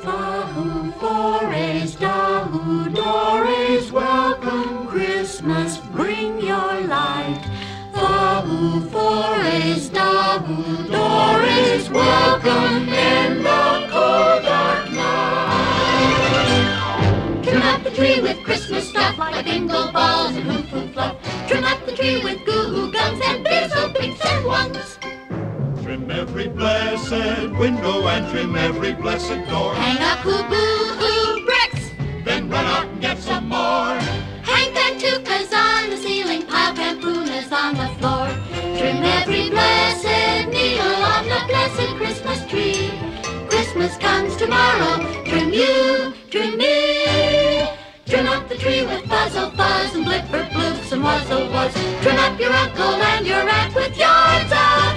Fa-hoo, forays, da-hoo, dorays, welcome Christmas, bring your light. Fa-hoo, forays, da-hoo, dorays, welcome in the cold dark night. Trim up the tree with Christmas stuff, like bingo balls and hoo-hoo fluff. Trim up the tree with goo-goo guns and beers of pinks and ones. Trim every blessed window and trim every blessed door. Hang up hoo-boo-hoo bricks, Then run out and get some more. hang pantukas on the ceiling, pile pampunas on the floor. Trim every blessed needle on the blessed Christmas tree. Christmas comes tomorrow, trim you, trim me. Trim up the tree with fuzzle-fuzz and blipper-bloofs and wuzzle-wuzz. Trim up your uncle and your aunt with yards of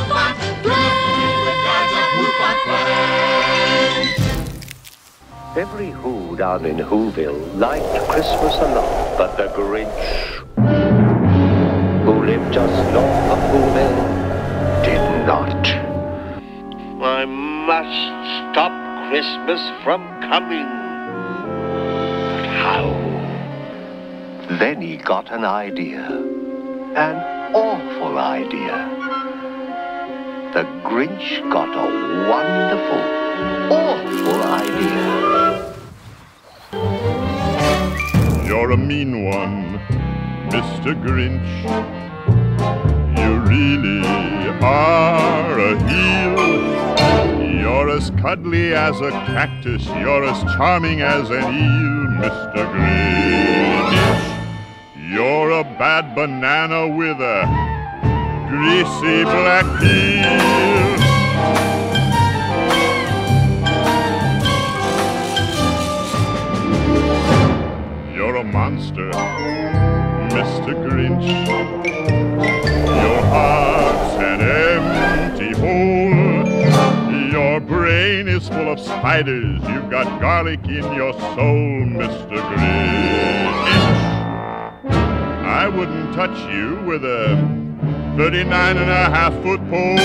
hoo-fun-flan. Every Who down in Whoville liked Christmas a lot, but the Grinch, who lived just north of Whoville, did not. I must stop Christmas from coming. But how? Then he got an idea. An awful idea. The Grinch got a wonderful, awful idea. You're a mean one, Mr. Grinch. You really are a heel. You're as cuddly as a cactus. You're as charming as an eel, Mr. Grinch. You're a bad banana with a greasy black peel. You're a monster, Mr. Grinch. Your heart's an empty hole. Your brain is full of spiders. You've got garlic in your soul, Mr. Grinch. I wouldn't touch you with a 39.5-foot pole.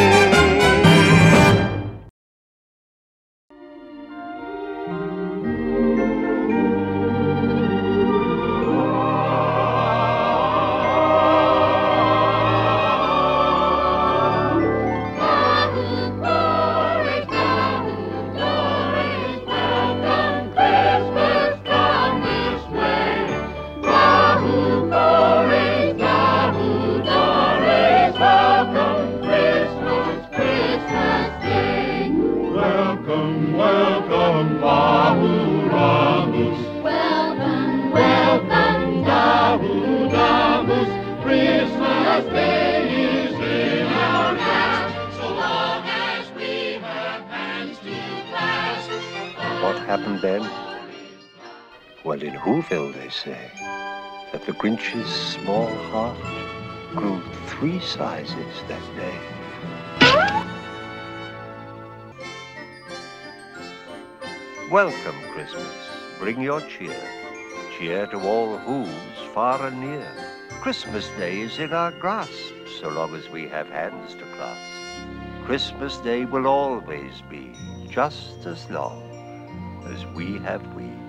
Welcome, Bahoo-Ramus. Welcome, welcome, Bahoo-Ramus. Christmas Day is in our grasp, so long as we have hands to clasp. What happened then? Well, in Whoville they say that the Grinch's small heart grew 3 sizes that day. Welcome, Christmas. Bring your cheer. Cheer to all Who's far and near. Christmas Day is in our grasp, so long as we have hands to clasp. Christmas Day will always be just as long as we have we.